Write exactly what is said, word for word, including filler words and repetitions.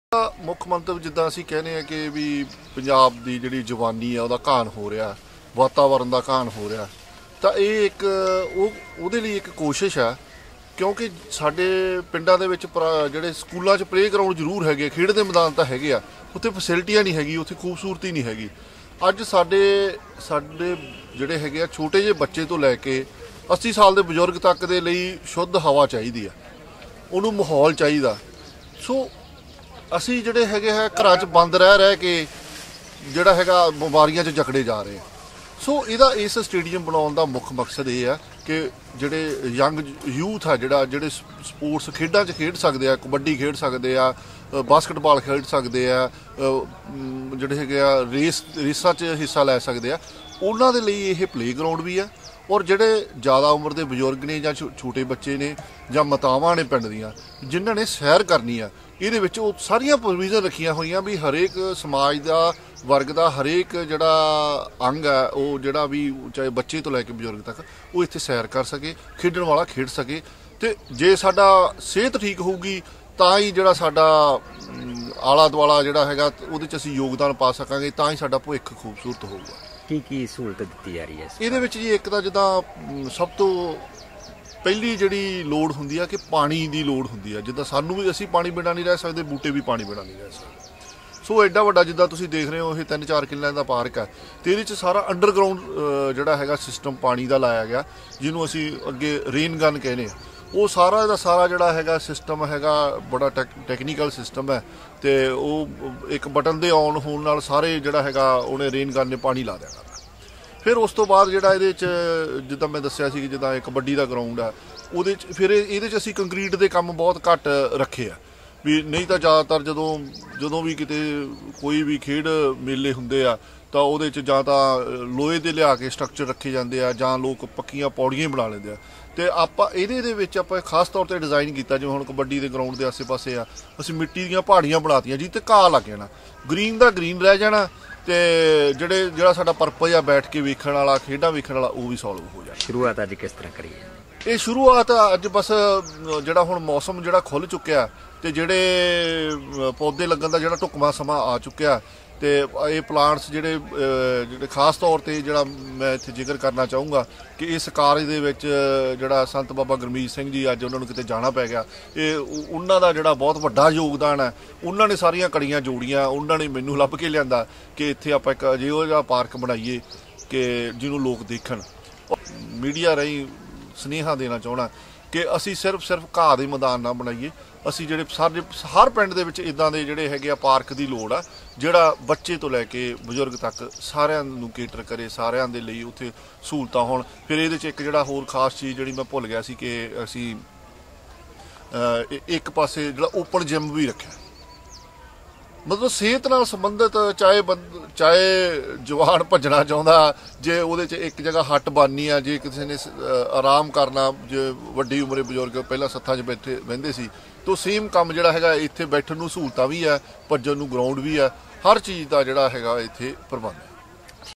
ਮੁੱਖ ਮੰਤਵ ਜਿੱਦਾਂ ਅਸੀਂ ਕਹਿੰਦੇ ਆ ਕਿ ਵੀ ਪੰਜਾਬ ਦੀ ਜਿਹੜੀ ਜਵਾਨੀ ਆ ਉਹਦਾ ਘਾਣ ਹੋ ਰਿਹਾ, ਵਾਤਾਵਰਨ ਦਾ ਘਾਣ ਹੋ ਰਿਹਾ, ਤਾਂ ਇਹ ਇੱਕ ਉਹ ਉਹਦੇ ਲਈ ਇੱਕ ਕੋਸ਼ਿਸ਼ ਆ। ਕਿਉਂਕਿ ਸਾਡੇ ਪਿੰਡਾਂ ਦੇ ਵਿੱਚ ਜਿਹੜੇ ਸਕੂਲਾਂ 'ਚ ਪਲੇ ਗਰਾਊਂਡ ਜ਼ਰੂਰ ਹੈਗੇ, ਖੇਡ ਦੇ ਮੈਦਾਨ ਤਾਂ ਹੈਗੇ ਆ, ਉੱਥੇ ਫੈਸਿਲਿਟੀਆਂ ਨਹੀਂ ਹੈਗੀ, ਉੱਥੇ ਖੂਬਸੂਰਤੀ ਨਹੀਂ ਹੈਗੀ। ਅੱਜ ਸਾਡੇ ਸਾਡੇ ਜਿਹੜੇ ਹੈਗੇ ਆ ਛੋਟੇ ਜਿਹੇ ਬੱਚੇ ਤੋਂ ਲੈ ਕੇ ਅੱਸੀ ਸਾਲ ਦੇ ਬਜ਼ੁਰਗ ਤੱਕ ਦੇ ਲਈ ਸ਼ੁੱਧ ਹਵਾ ਚਾਹੀਦੀ ਆ, ਉਹਨੂੰ ਮਾਹੌਲ ਚਾਹੀਦਾ। ਸੋ ਅਸੀਂ ਜਿਹੜੇ ਹੈਗੇ ਹੈ ਘਰਾਂ 'ਚ ਬੰਦ ਰਹਿ ਰਹਿ ਕੇ ਜਿਹੜਾ ਹੈਗਾ ਬਿਮਾਰੀਆਂ 'ਚ ਜਕੜੇ ਜਾ ਰਹੇ। ਸੋ ਇਹਦਾ ਇਸ ਸਟੇਡੀਅਮ ਬਣਾਉਣ ਦਾ ਮੁੱਖ ਮਕਸਦ ਇਹ ਆ ਕਿ ਜਿਹੜੇ ਯੰਗ ਯੂਥ ਆ ਜਿਹੜਾ ਜਿਹੜੇ ਸਪੋਰਟਸ ਖੇਡਾਂ 'ਚ ਖੇਡ ਸਕਦੇ ਆ, ਕਬੱਡੀ ਖੇਡ ਸਕਦੇ ਆ, ਬਾਸਕਟਬਾਲ ਖੇਡ ਸਕਦੇ ਆ, ਜਿਹੜੇ ਹੈਗੇ ਆ ਰੇਸ ਰੇਸਾਂ 'ਚ ਹਿੱਸਾ ਲੈ ਸਕਦੇ ਆ, ਉਹਨਾਂ ਦੇ ਲਈ ਇਹ ਪਲੇ ਗਰਾਊਂਡ ਵੀ ਆ। ਔਰ ਜਿਹੜੇ ਜ਼ਿਆਦਾ ਉਮਰ ਦੇ ਬਜ਼ੁਰਗ ਨੇ ਜਾਂ ਛੋਟੇ ਬੱਚੇ ਨੇ ਜਾਂ ਮਾਤਾਵਾਂ ਨੇ ਪਿੰਡ ਦੀਆਂ ਜਿਨ੍ਹਾਂ ਨੇ ਸੈਰ ਕਰਨੀ ਆ, ਇਹਦੇ ਵਿੱਚ ਉਹ ਸਾਰੀਆਂ ਪ੍ਰੋਵੀਜ਼ਨ ਰੱਖੀਆਂ ਹੋਈਆਂ ਵੀ ਹਰੇਕ ਸਮਾਜ ਦਾ ਵਰਗ ਦਾ ਹਰੇਕ ਜਿਹੜਾ ਅੰਗ ਹੈ ਉਹ ਜਿਹੜਾ ਵੀ ਚਾਹੇ ਬੱਚੇ ਤੋਂ ਲੈ ਕੇ ਬਜ਼ੁਰਗ ਤੱਕ ਉਹ ਇੱਥੇ ਸੈਰ ਕਰ ਸਕੇ, ਖੇਡਣ ਵਾਲਾ ਖੇਡ ਸਕੇ। ਅਤੇ ਜੇ ਸਾਡਾ ਸਿਹਤ ਠੀਕ ਹੋਊਗੀ ਤਾਂ ਹੀ ਜਿਹੜਾ ਸਾਡਾ ਆਲਾ ਦੁਆਲਾ ਜਿਹੜਾ ਹੈਗਾ ਉਹਦੇ 'ਚ ਅਸੀਂ ਯੋਗਦਾਨ ਪਾ ਸਕਾਂਗੇ, ਤਾਂ ਹੀ ਸਾਡਾ ਭਵਿੱਖ ਖੂਬਸੂਰਤ ਹੋਊਗਾ। ਕੀ ਕੀ ਸਹੂਲਤ ਦਿੱਤੀ ਜਾ ਰਹੀ ਹੈ ਇਹਦੇ ਵਿੱਚ ਜੀ? ਇੱਕ ਤਾਂ ਜਿੱਦਾਂ ਸਭ ਤੋਂ ਪਹਿਲੀ ਜਿਹੜੀ ਲੋੜ ਹੁੰਦੀ ਆ ਕਿ ਪਾਣੀ ਦੀ ਲੋੜ ਹੁੰਦੀ ਆ। ਜਿੱਦਾਂ ਸਾਨੂੰ ਵੀ ਅਸੀਂ ਪਾਣੀ ਬਿਨਾਂ ਨਹੀਂ ਰਹਿ ਸਕਦੇ, ਬੂਟੇ ਵੀ ਪਾਣੀ ਬਿਨਾਂ ਨਹੀਂ ਰਹਿ ਸਕਦੇ। ਸੋ ਐਡਾ ਵੱਡਾ ਜਿੱਦਾਂ ਤੁਸੀਂ ਦੇਖ ਰਹੇ ਹੋ ਇਹ ਤਿੰਨ ਚਾਰ ਕਿੱਲਿਆਂ ਦਾ ਪਾਰਕ ਹੈ, ਅਤੇ ਇਹਦੇ 'ਚ ਸਾਰਾ ਅੰਡਰਗਰਾਊਂਡ ਜਿਹੜਾ ਹੈਗਾ ਸਿਸਟਮ ਪਾਣੀ ਦਾ ਲਾਇਆ ਗਿਆ, ਜਿਹਨੂੰ ਅਸੀਂ ਅੱਗੇ ਰੇਨ ਗਨ ਕਹਿੰਦੇ ਆ। ਉਹ ਸਾਰਾ ਦਾ ਸਾਰਾ ਜਿਹੜਾ ਹੈਗਾ ਸਿਸਟਮ ਹੈਗਾ ਬੜਾ ਟੈਕ ਟੈਕਨੀਕਲ ਸਿਸਟਮ ਹੈ, ਅਤੇ ਉਹ ਇੱਕ ਬਟਨ ਦੇ ਔਨ ਹੋਣ ਨਾਲ ਸਾਰੇ ਜਿਹੜਾ ਹੈਗਾ ਉਹਨੇ ਰੇਨ ਗਨ ਨੇ ਪਾਣੀ ਲਾ ਦਿਆ ਕਰਨਾ। ਫਿਰ ਉਸ ਤੋਂ ਬਾਅਦ ਜਿਹੜਾ ਇਹਦੇ 'ਚ ਜਿੱਦਾਂ ਮੈਂ ਦੱਸਿਆ ਸੀ ਕਿ ਜਿੱਦਾਂ ਇਹ ਕਬੱਡੀ ਦਾ ਗਰਾਊਂਡ ਆ, ਉਹਦੇ 'ਚ ਫਿਰ ਇਹਦੇ 'ਚ ਅਸੀਂ ਕੰਕਰੀਟ ਦੇ ਕੰਮ ਬਹੁਤ ਘੱਟ ਰੱਖੇ ਆ ਵੀ, ਨਹੀਂ ਤਾਂ ਜ਼ਿਆਦਾਤਰ ਜਦੋਂ ਜਦੋਂ ਵੀ ਕਿਤੇ ਕੋਈ ਵੀ ਖੇਡ ਮੇਲੇ ਹੁੰਦੇ ਆ ਤਾਂ ਉਹਦੇ 'ਚ ਜਾਂ ਤਾਂ ਲੋਹੇ ਦੇ ਲਿਆ ਕੇ ਸਟਰਕਚਰ ਰੱਖੇ ਜਾਂਦੇ ਆ ਜਾਂ ਲੋਕ ਪੱਕੀਆਂ ਪੌੜੀਆਂ ਬਣਾ ਲੈਂਦੇ ਆ। ਅਤੇ ਆਪਾਂ ਇਹਦੇ ਦੇ ਵਿੱਚ ਆਪਾਂ ਖਾਸ ਤੌਰ 'ਤੇ ਡਿਜ਼ਾਈਨ ਕੀਤਾ, ਜਿਵੇਂ ਹੁਣ ਕਬੱਡੀ ਦੇ ਗਰਾਊਂਡ ਦੇ ਆਸੇ ਪਾਸੇ ਆ ਅਸੀਂ ਮਿੱਟੀ ਦੀਆਂ ਪਹਾੜੀਆਂ ਬਣਾਤੀਆਂ ਜਿਹਦੇ 'ਤੇ ਘਾਹ ਲੱਗ ਜਾਣਾ, ਗਰੀਨ ਦਾ ਗਰੀਨ ਰਹਿ ਜਾਣਾ, ਅਤੇ ਜਿਹੜੇ ਜਿਹੜਾ ਸਾਡਾ ਪਰਪਸ ਆ ਬੈਠ ਕੇ ਵੇਖਣ ਵਾਲਾ, ਖੇਡਾਂ ਵੇਖਣ ਵਾਲਾ, ਉਹ ਵੀ ਸੋਲਵ ਹੋ ਜਾਣਾ। ਸ਼ੁਰੂਆਤ ਅੱਜ ਕਿਸ ਤਰ੍ਹਾਂ ਕਰੀਏ? ਇਹ ਸ਼ੁਰੂਆਤ ਅੱਜ ਬਸ ਜਿਹੜਾ ਹੁਣ ਮੌਸਮ ਜਿਹੜਾ ਖੁੱਲ੍ਹ ਚੁੱਕਿਆ ਅਤੇ ਜਿਹੜੇ ਪੌਦੇ ਲੱਗਣ ਦਾ ਜਿਹੜਾ ਢੁਕਵਾਂ ਸਮਾਂ ਆ ਚੁੱਕਿਆ, ਅਤੇ ਇਹ ਪਲਾਂਟਸ ਜਿਹੜੇ ਜਿਹੜੇ ਖਾਸ ਤੌਰ 'ਤੇ ਜਿਹੜਾ ਮੈਂ ਇੱਥੇ ਜ਼ਿਕਰ ਕਰਨਾ ਚਾਹੂੰਗਾ ਕਿ ਇਸ ਕਾਰਜ ਦੇ ਵਿੱਚ ਜਿਹੜਾ ਸੰਤ ਬਾਬਾ ਗੁਰਮੀਤ ਸਿੰਘ ਜੀ ਅੱਜ ਉਹਨਾਂ ਨੂੰ ਕਿਤੇ ਜਾਣਾ ਪੈ ਗਿਆ, ਇਹ ਉਹਨਾਂ ਦਾ ਜਿਹੜਾ ਬਹੁਤ ਵੱਡਾ ਯੋਗਦਾਨ ਹੈ। ਉਹਨਾਂ ਨੇ ਸਾਰੀਆਂ ਕੜੀਆਂ ਜੋੜੀਆਂ, ਉਹਨਾਂ ਨੇ ਮੈਨੂੰ ਲੱਭ ਕੇ ਲਿਆਂਦਾ ਕਿ ਇੱਥੇ ਆਪਾਂ ਇੱਕ ਅਜਿਹਾ ਜਿਹਾ ਪਾਰਕ ਬਣਾਈਏ ਕਿ ਜਿਹਨੂੰ ਲੋਕ ਦੇਖਣ। ਮੀਡੀਆ ਰਾਹੀਂ ਸੁਨੇਹਾ ਦੇਣਾ ਚਾਹੁੰਦਾ ਕਿ ਅਸੀਂ ਸਿਰਫ ਸਿਰਫ ਘਾਹ ਦੇ ਮੈਦਾਨ ਨਾ ਬਣਾਈਏ, ਅਸੀਂ ਜਿਹੜੇ ਸਾਰੇ ਹਰ ਪਿੰਡ ਦੇ ਵਿੱਚ ਇੱਦਾਂ ਦੇ ਜਿਹੜੇ ਹੈਗੇ ਆ ਪਾਰਕ ਦੀ ਲੋੜ ਆ, ਜਿਹੜਾ ਬੱਚੇ ਤੋਂ ਲੈ ਕੇ ਬਜ਼ੁਰਗ ਤੱਕ ਸਾਰਿਆਂ ਨੂੰ ਕੇਟਰ ਕਰੇ, ਸਾਰਿਆਂ ਦੇ ਲਈ ਉੱਥੇ ਸਹੂਲਤਾਂ ਹੋਣ। ਫਿਰ ਇਹਦੇ 'ਚ ਇੱਕ ਜਿਹੜਾ ਹੋਰ ਖਾਸ ਚੀਜ਼ ਜਿਹੜੀ ਮੈਂ ਭੁੱਲ ਗਿਆ ਸੀ ਕਿ ਅਸੀਂ ਇੱਕ ਪਾਸੇ ਜਿਹੜਾ ਓਪਨ ਜਿਮ ਵੀ ਰੱਖਿਆ, ਮਤਲਬ ਸਿਹਤ ਨਾਲ ਸੰਬੰਧਿਤ, ਚਾਹੇ ਬੰਦ ਚਾਹੇ ਜਵਾਨ ਭੱਜਣਾ ਚਾਹੁੰਦਾ, ਜੇ ਉਹਦੇ 'ਚ ਇੱਕ ਜਗ੍ਹਾ ਹੱਟ ਬਣਨੀ ਆ, ਜੇ ਕਿਸੇ ਨੇ ਆਰਾਮ ਕਰਨਾ, ਜੇ ਵੱਡੀ ਉਮਰੇ ਬਜ਼ੁਰਗ ਪਹਿਲਾਂ ਸੱਥਾਂ 'ਚ ਬੈਠੇ ਬਹਿੰਦੇ ਸੀ, ਤਾਂ ਸੇਮ ਕੰਮ ਜਿਹੜਾ ਹੈਗਾ ਇੱਥੇ ਬੈਠਣ ਨੂੰ ਸਹੂਲਤਾਂ ਵੀ ਹੈ, ਭੱਜਣ ਨੂੰ ਗਰਾਊਂਡ ਵੀ ਹੈ, ਹਰ ਚੀਜ਼ ਦਾ ਜਿਹੜਾ ਹੈਗਾ ਇੱਥੇ ਪ੍ਰਬੰਧ ਹੈ।